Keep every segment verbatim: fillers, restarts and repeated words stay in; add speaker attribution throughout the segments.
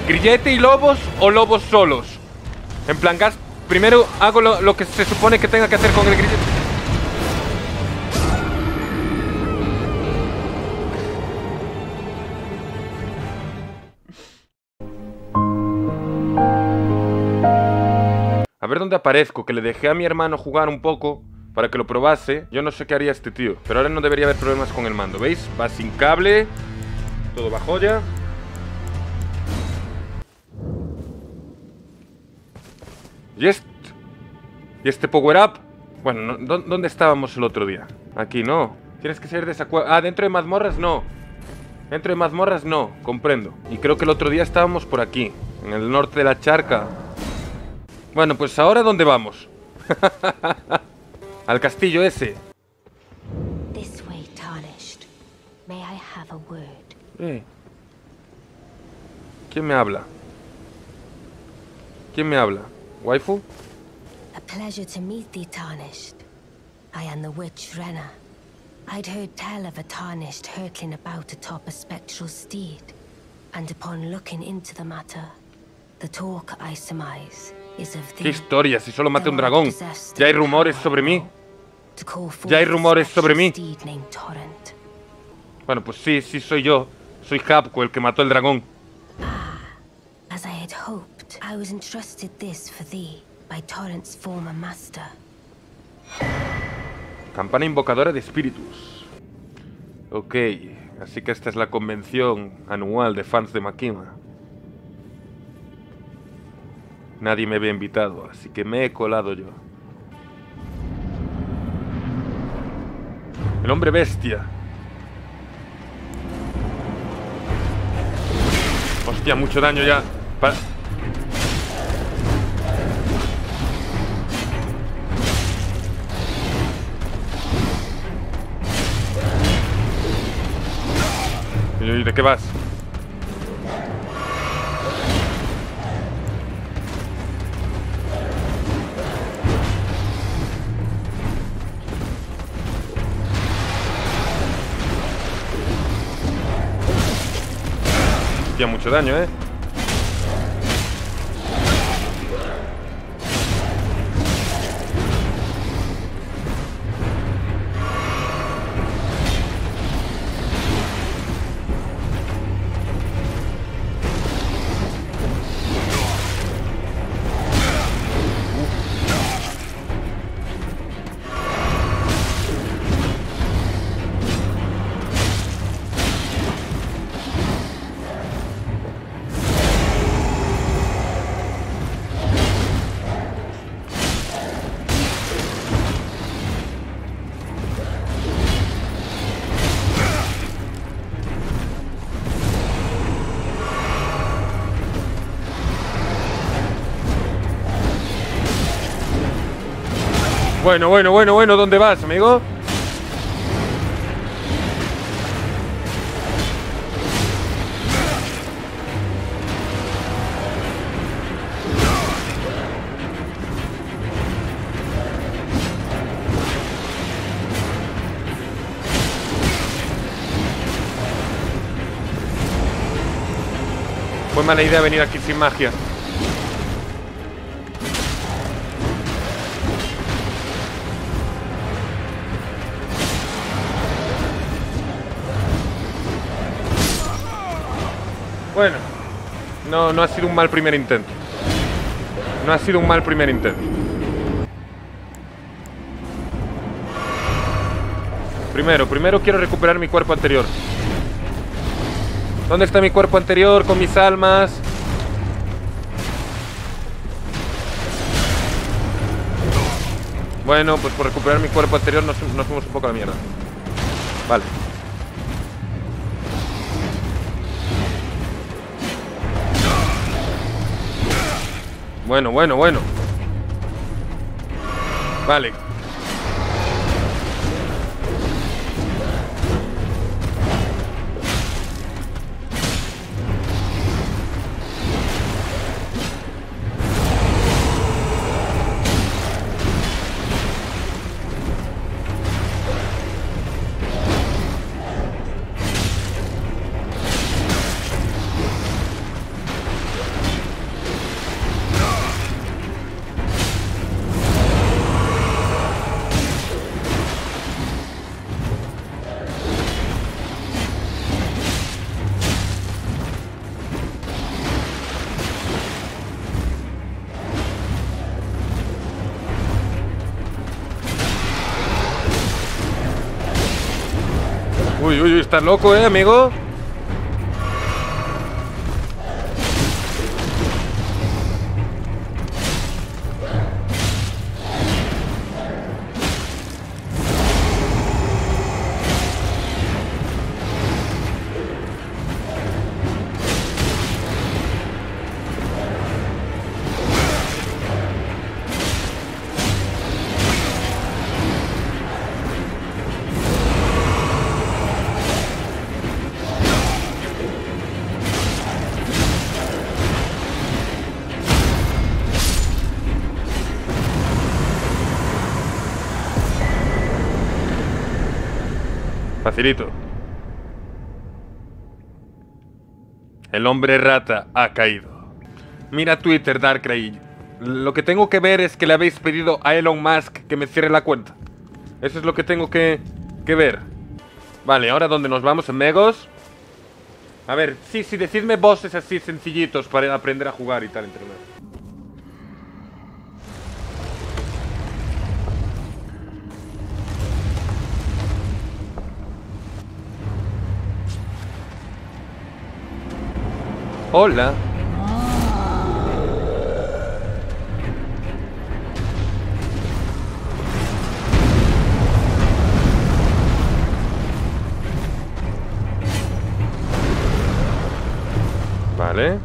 Speaker 1: ¿Grillete y lobos o lobos solos? En plan, gas. Primero hago lo, lo que se supone que tenga que hacer con el grillete. A ver dónde aparezco, que le dejé a mi hermano jugar un poco para que lo probase. Yo no sé qué haría este tío, pero ahora no debería haber problemas con el mando, ¿veis? Va sin cable, todo va joya. ¿Y este? ¿Y este power up? Bueno, no, ¿dónde estábamos el otro día? Aquí no. Tienes que salir de esa cueva. Ah, dentro de mazmorras no. Dentro de mazmorras no, comprendo. Y creo que el otro día estábamos por aquí, en el norte de la charca. Bueno, pues ahora ¿dónde vamos? Al castillo ese.
Speaker 2: This way, Tarnished. May I have a word?
Speaker 1: Eh. ¿Quién me habla? ¿Quién me habla? ¿Waifu?
Speaker 2: A pleasure to meet thee, Tarnished. I am the witch Renna. I'd heard tell of a Tarnished hurtling about atop a spectral steed, and upon looking into the matter, the talk I surmise is of thee.
Speaker 1: ¿Qué historia? Si solo maté un dragón. Ya hay rumores sobre mí. Ya hay rumores sobre mí. Bueno, pues sí, sí soy yo. Soy Hapko, el que mató el dragón.
Speaker 2: As I had hoped, I was entrusted this for thee by Torrent's former master.
Speaker 1: Campana invocadora de espíritus. Ok, así que esta es la convención anual de fans de Makima. Nadie me había invitado, así que me he colado yo. El hombre bestia. Hostia, mucho daño ya. Pa ¿Y de qué vas? Hostia, mucho daño, ¿eh? Bueno, bueno, bueno, bueno, ¿dónde vas, amigo? Fue mala idea venir aquí sin magia. Bueno, no, no ha sido un mal primer intento. No ha sido un mal primer intento. Primero, primero quiero recuperar mi cuerpo anterior. ¿Dónde está mi cuerpo anterior con mis almas? Bueno, pues por recuperar mi cuerpo anterior nos, nos fuimos un poco a la mierda. Vale. Bueno, bueno, bueno. Vale. Uy, uy, uy, estás loco, ¿eh, amigo? Facilito. El hombre rata ha caído. Mira Twitter, Darkrai. Lo que tengo que ver es que le habéis pedido a Elon Musk que me cierre la cuenta. Eso es lo que tengo que, que ver. Vale, ahora ¿dónde nos vamos? ¿En Megos? A ver, sí, sí, decidme bosses así sencillitos para aprender a jugar y tal entre medio. Hola. Vale.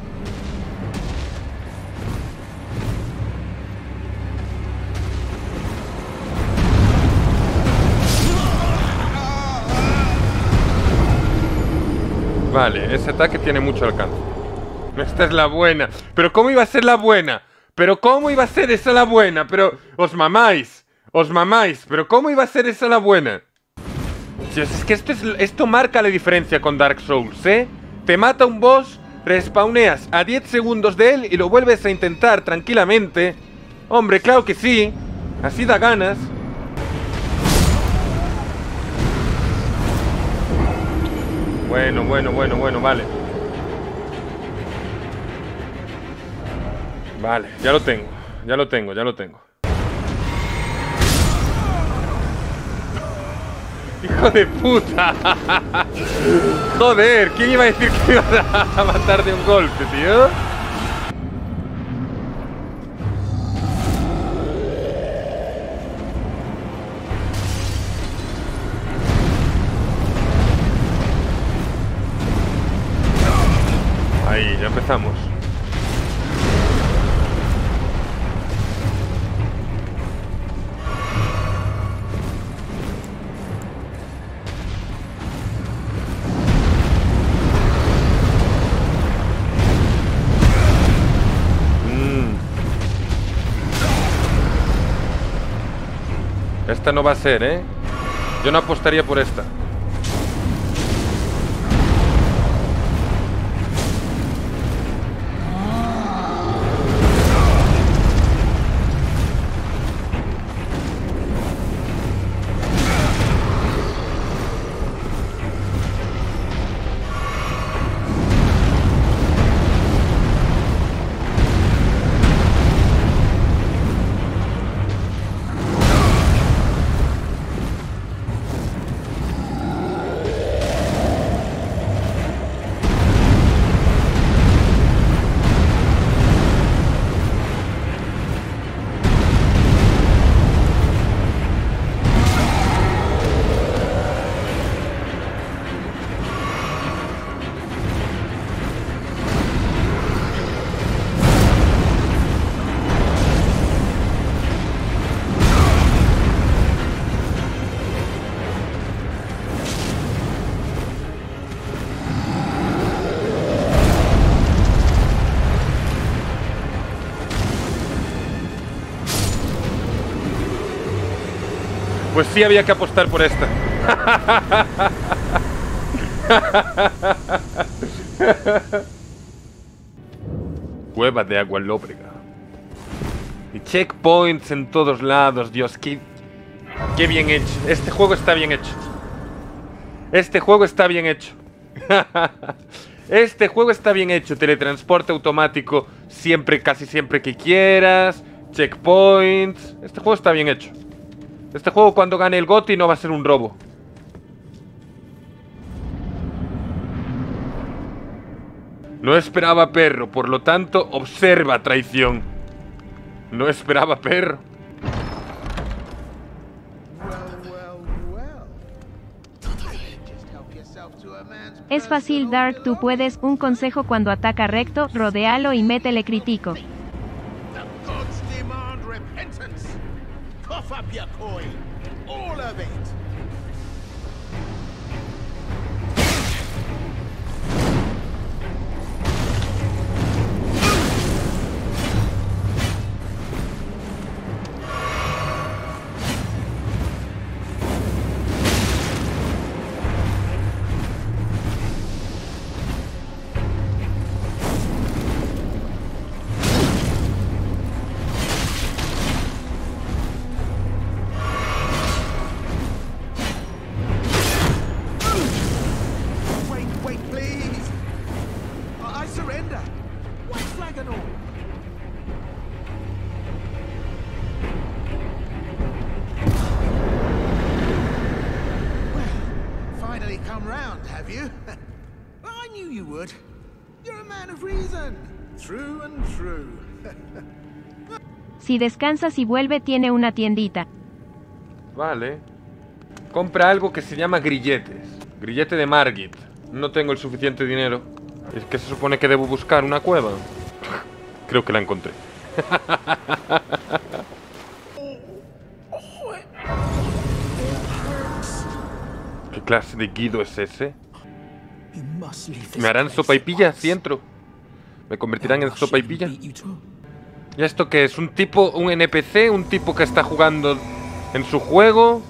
Speaker 1: Vale, ese ataque tiene mucho alcance. Esta es la buena. ¿Pero cómo iba a ser la buena? ¿Pero cómo iba a ser esa la buena? Pero os mamáis. Os mamáis. ¿Pero cómo iba a ser esa la buena? Dios, es que esto, es, esto marca la diferencia con Dark Souls, ¿eh? Te mata un boss, respawneas a diez segundos de él y lo vuelves a intentar tranquilamente. Hombre, claro que sí. Así da ganas. Bueno, bueno, bueno, bueno, vale. Vale, ya lo tengo. Ya lo tengo, ya lo tengo. ¡Hijo de puta! Joder, ¿quién iba a decir que iba a matar de un golpe, tío? Ahí, ya empezamos. Esta no va a ser, ¿eh? Yo no apostaría por esta. Pues sí había que apostar por esta. Cueva de agua lóbrega. Y checkpoints en todos lados. Dios, qué, qué bien hecho. Este juego está bien hecho. Este juego está bien hecho. Este juego está bien hecho. Teletransporte automático siempre, casi siempre que quieras. Checkpoints. Este juego está bien hecho. Este juego cuando gane el GOTY no va a ser un robo. No esperaba perro, por lo tanto, observa traición. No esperaba perro.
Speaker 3: Es fácil, Dark, tú puedes. Un consejo: cuando ataca recto, rodéalo y métele crítico. Si descansas y vuelve, tiene una tiendita.
Speaker 1: Vale. Compra algo que se llama grilletes. Grillete de Margit. No tengo el suficiente dinero. Es que se supone que debo buscar una cueva. Creo que la encontré. ¿Qué clase de guido es ese? ¿Me harán sopa y pilla si entro? ¿Me convertirán en sopa y pilla? ¿Y esto qué es? ¿Un tipo, un N P C? ¿Un tipo que está jugando en su juego?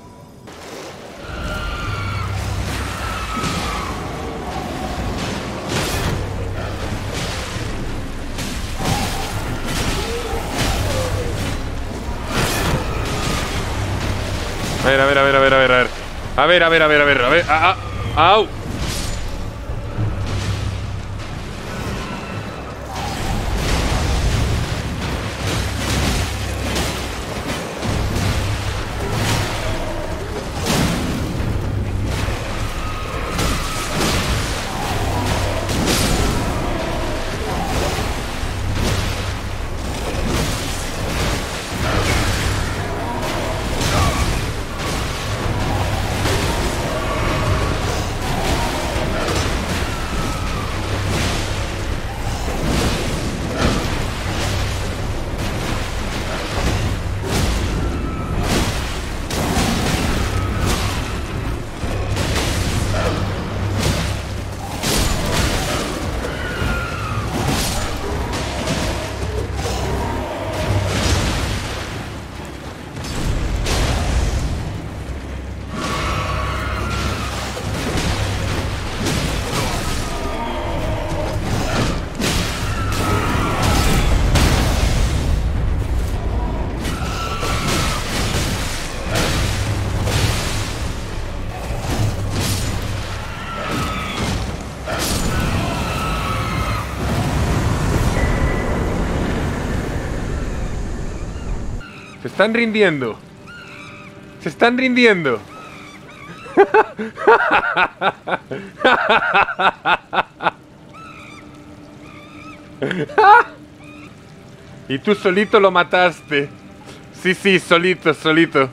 Speaker 1: A ver, a ver, a ver, a ver, a ver, a ver. A ver, a ver, a ver, a ver, a ver. ¡Ah, ah! ¡Au! Se están rindiendo. Se están rindiendo. Y tú solito lo mataste. Sí, sí, solito, solito.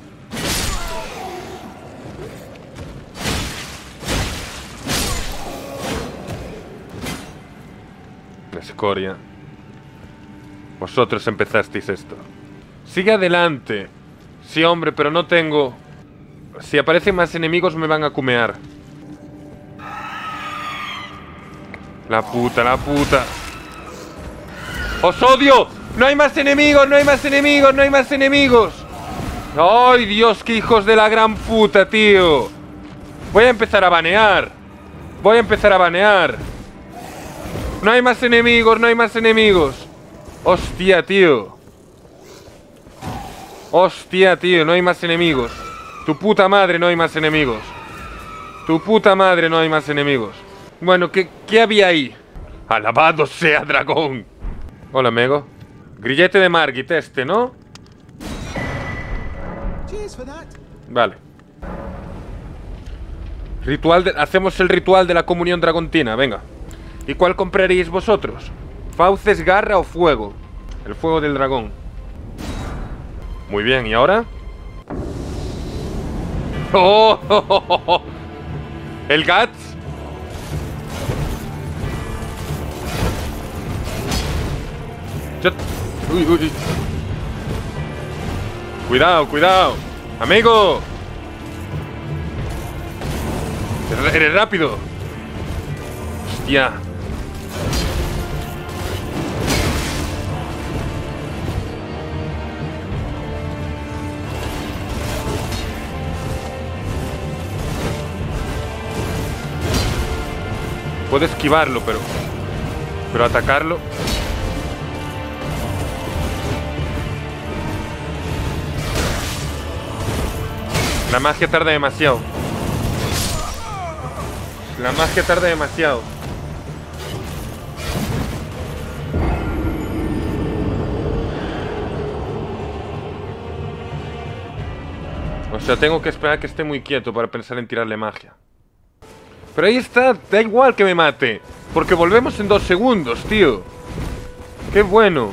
Speaker 1: Escoria. Vosotros empezasteis esto. Sigue adelante. Sí, hombre, pero no tengo... Si aparecen más enemigos me van a cumear. La puta, la puta. ¡Os odio! ¡No hay más enemigos! ¡No hay más enemigos! ¡No hay más enemigos! ¡Ay, Dios! ¡Qué hijos de la gran puta, tío! Voy a empezar a banear. Voy a empezar a banear. No hay más enemigos, no hay más enemigos. Hostia, tío. Hostia, tío, no hay más enemigos. Tu puta madre, no hay más enemigos. Tu puta madre, no hay más enemigos. Bueno, ¿qué, qué había ahí? Alabado sea dragón. Hola, Mego. Grillete de Margit este, ¿no? Vale. Ritual de... Hacemos el ritual de la comunión dragontina, venga. ¿Y cuál compraríais vosotros? ¿Fauces, garra o fuego? El fuego del dragón. Muy bien, ¿y ahora? ¡Oh! oh, oh, oh, oh. ¿El Guts? Yo... Uy, uy, uy. Cuidado, cuidado. Amigo. Eres rápido. Hostia. Puedo esquivarlo, pero... Pero atacarlo... La magia tarda demasiado. La magia tarda demasiado. O sea, tengo que esperar a que esté muy quieto para pensar en tirarle magia. Pero ahí está, da igual que me mate. Porque volvemos en dos segundos, tío. Qué bueno.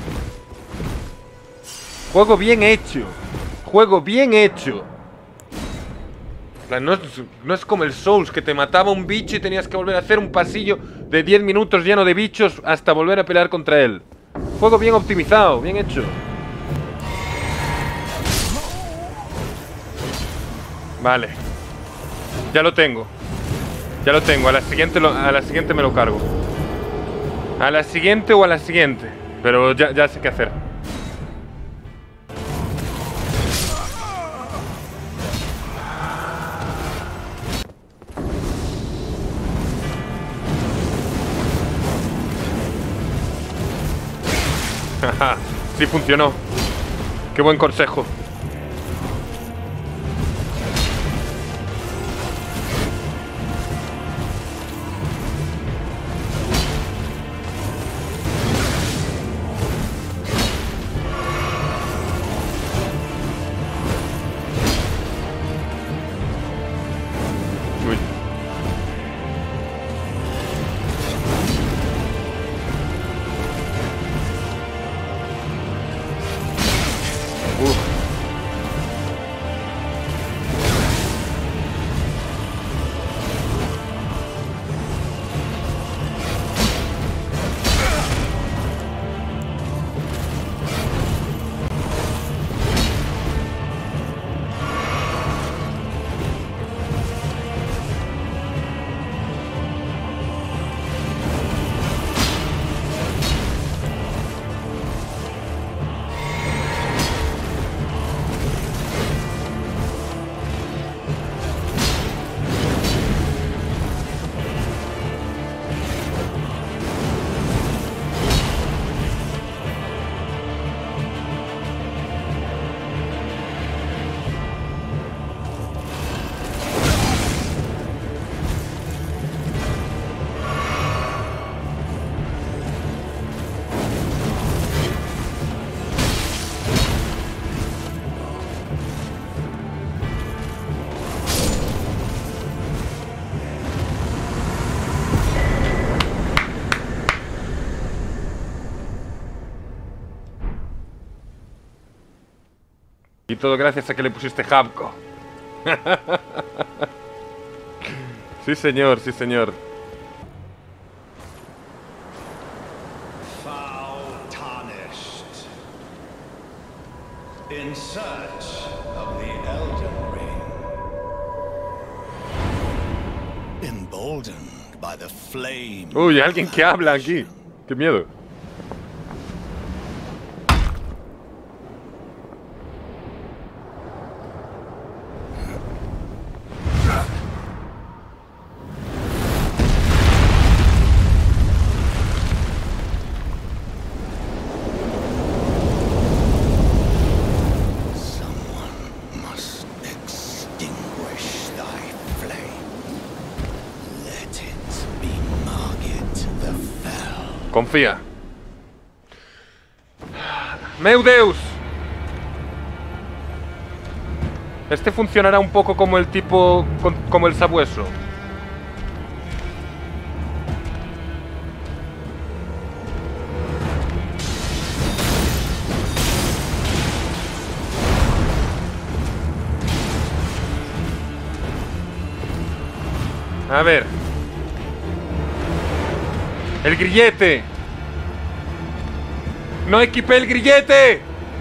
Speaker 1: Juego bien hecho. Juego bien hecho. No es, no es como el Souls, que te mataba un bicho y tenías que volver a hacer un pasillo de diez minutos lleno de bichos hasta volver a pelear contra él. Juego bien optimizado, bien hecho. Vale. Ya lo tengo. Ya lo tengo, a la siguiente, lo, a la siguiente me lo cargo. A la siguiente o a la siguiente. Pero ya, ya sé qué hacer. Sí funcionó. Qué buen consejo. Uy. Uf. Y todo gracias a que le pusiste Havco. Sí, señor, sí, señor.
Speaker 4: Foul tarnished. In search of the Elden Ring. Emboldened by the flame.
Speaker 1: Uy, alguien que habla aquí. Qué miedo. Confía. ¡Meu Deus! Este funcionará un poco como el tipo... como el sabueso. A ver. El grillete. No equipé el grillete.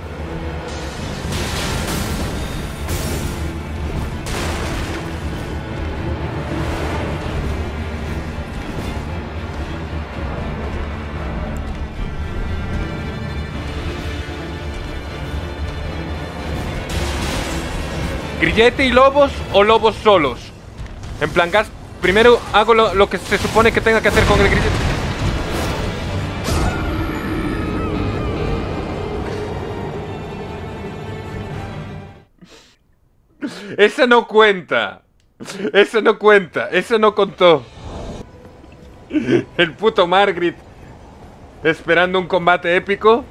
Speaker 1: ¿Grillete y lobos o lobos solos? En plan, gas. Primero hago lo, lo que se supone que tenga que hacer con el grillete. Esa no cuenta. Esa no cuenta. Esa no contó. El puto Margaret esperando un combate épico.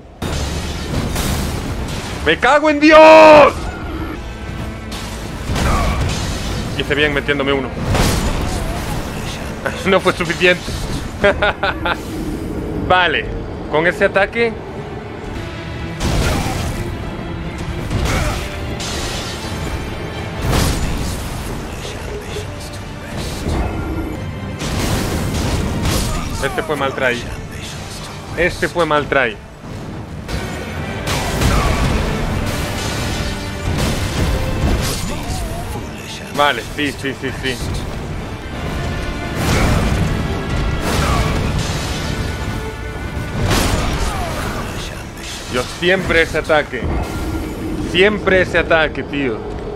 Speaker 1: ¡Me cago en Dios! Hice bien metiéndome uno. No fue suficiente. Vale. Con ese ataque. Este fue mal try. Este fue mal try. Vale, sí, sí, sí, sí. Yo siempre ese ataque. Siempre ese ataque, tío.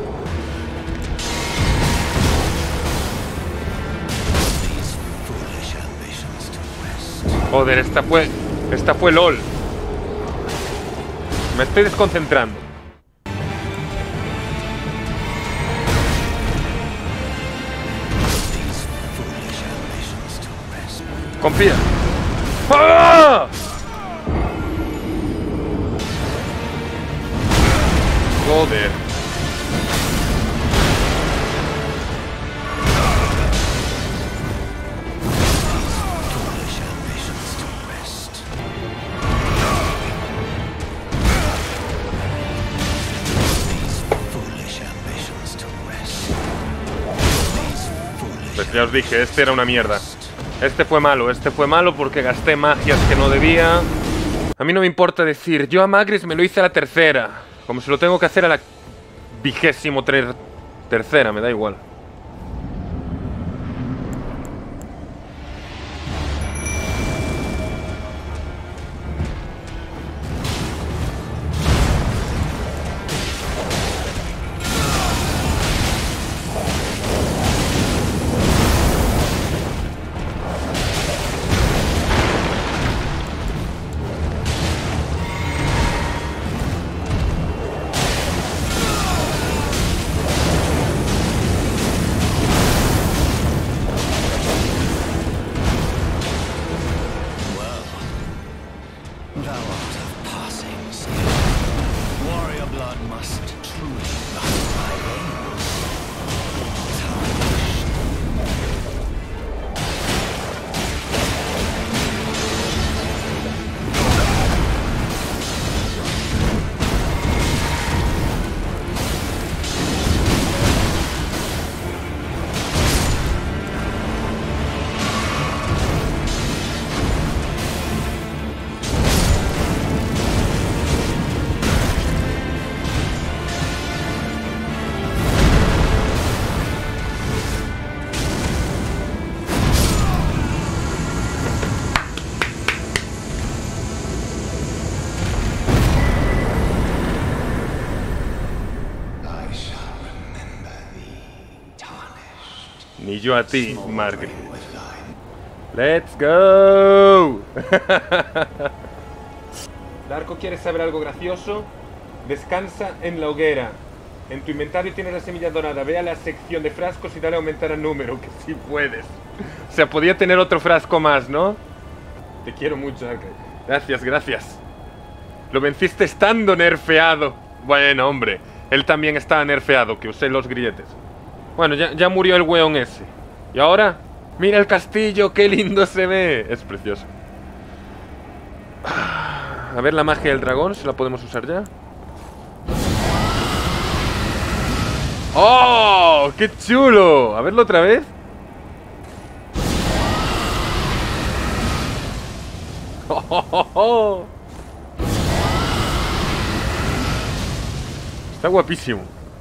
Speaker 1: Joder, esta fue... Esta fue LOL. Me estoy desconcentrando. Confía. ¡Ah! Joder. Pues ya os dije, este era una mierda. Este fue malo, este fue malo porque gasté magias que no debía. A mí no me importa decir, yo a Magris me lo hice a la tercera. Como se lo tengo que hacer a la vigésimo ter tercera, me da igual. Ni yo a ti, Margaret. ¡Let's go! Darko, ¿quieres saber algo gracioso? Descansa en la hoguera. En tu inventario tienes la semilla dorada. Ve a la sección de frascos y dale a aumentar el número, que sí puedes. O sea, podía tener otro frasco más, ¿no? Te quiero mucho, Darko. Gracias, gracias. Lo venciste estando nerfeado. Bueno, hombre. Él también estaba nerfeado, que usé los grilletes. Bueno, ya, ya murió el weón ese. ¿Y ahora? ¡Mira el castillo! ¡Qué lindo se ve! Es precioso. A ver la magia del dragón, si la podemos usar ya. ¡Oh! ¡Qué chulo! A verlo otra vez. Está guapísimo.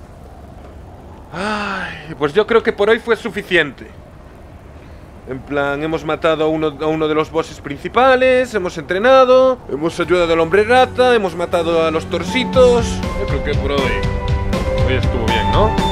Speaker 1: Ay, pues yo creo que por hoy fue suficiente. En plan, hemos matado a uno, a uno de los bosses principales, hemos entrenado, hemos ayudado al hombre rata, hemos matado a los torsitos. Yo creo que por hoy, hoy estuvo bien, ¿no?